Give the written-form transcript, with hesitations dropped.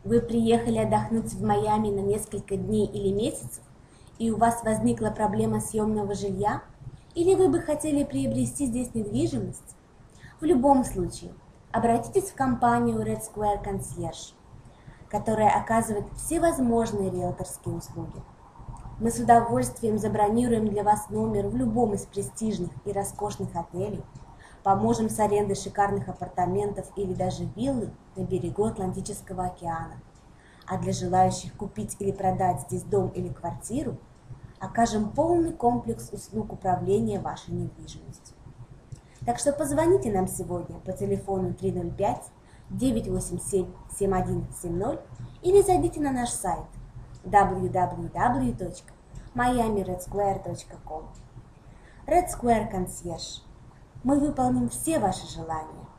Вы приехали отдохнуть в Майами на несколько дней или месяцев, и у вас возникла проблема съемного жилья? Или вы бы хотели приобрести здесь недвижимость? В любом случае, обратитесь в компанию Red Square Concierge, которая оказывает всевозможные риэлторские услуги. Мы с удовольствием забронируем для вас номер в любом из престижных и роскошных отелей, поможем с арендой шикарных апартаментов или даже виллы на берегу Атлантического океана. А для желающих купить или продать здесь дом или квартиру, окажем полный комплекс услуг управления вашей недвижимостью. Так что позвоните нам сегодня по телефону 305-987-7170 или зайдите на наш сайт www.miamiredsquare.com. Red Square Concierge. Мы выполним все ваши желания.